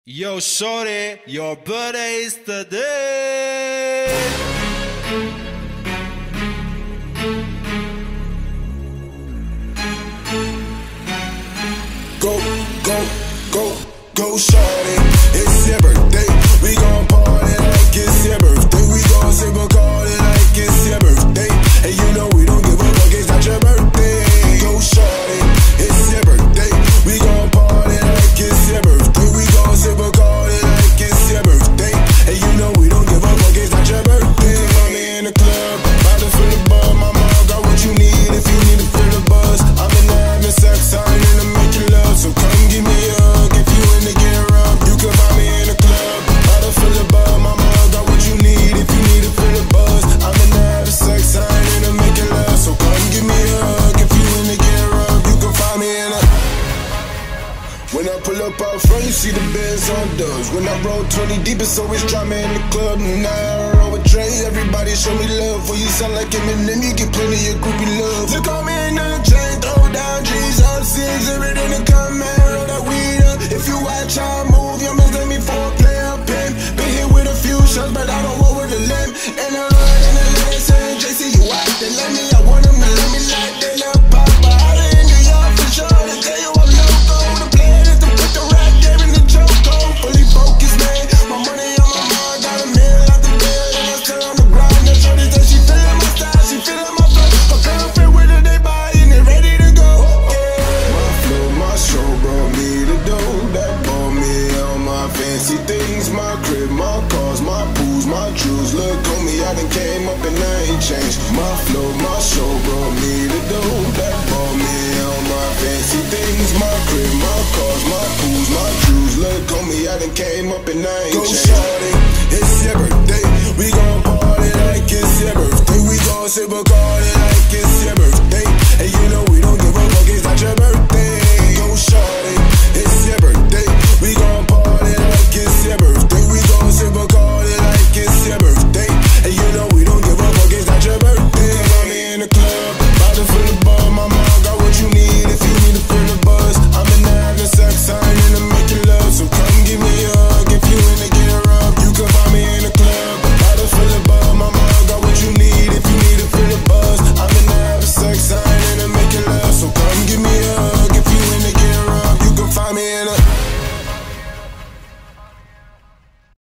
Yo, shorty, your birthday is today. Go, go, go, go, shorty. It's your birthday. We gon' party like it's your birthday. We gon' sip a party like it's your birthday. And you know we don't give a fuck, it's not your birthday. Go, shorty. It's your birthday. We gon' party like it's your birthday. We gon' sip a party like it's your birthday. And you know we don't give a fuck, it's not your birthday. Find me in the club, bottle full of bug. My mom got what you need if you need to feel the buzz. I'm in there having sex, I'm in to make you love. So come give me a hug if you in to get rough. You can find me in the club, bottle full of bug. My mom got what you need if you need to feel the buzz. I'm in there having sex, I'm in to make you love. So come give me a hug if you in to get rough. You can find me in a. When I pull up out front, you see the Benz on dubs. When I roll 20 deep, it's always drama in the club. Now I roll with Dre, everybody show me love. For you sound like Eminem, you get plenty of groupie love. Look on me in the chain, throw down G's up, six, everything to come and roll that weed up. If you watch how I move, you must let me for a player pin. Been hit with a few shots, but I don't roll with a limb. And the hood and the lady saying, JC, you out, they let me, I want them to let me like they love pop. But I in New York for sure, they tell you I'm loco. The plan is to put the rap game in the choke. Fully focused, man. My money on my mind, got a meal out the bill, and I'm still on the grind. That shorty said she feeling my style, she feeling my flow. My girlfriend with her, they buy and they ready to go. Yeah. My flow, my show brought me the dough. That bought me all my fancy things. My crib, my cars, my pools, my jewels. Look on me, I done came up and I ain't changed. My flow, my show brought me the dough. That bought me all my fancy things. My crib, my cars, my pools, my jewels. Look on me, I done came up and I ain't changed. Go, shorty, it's your birthday.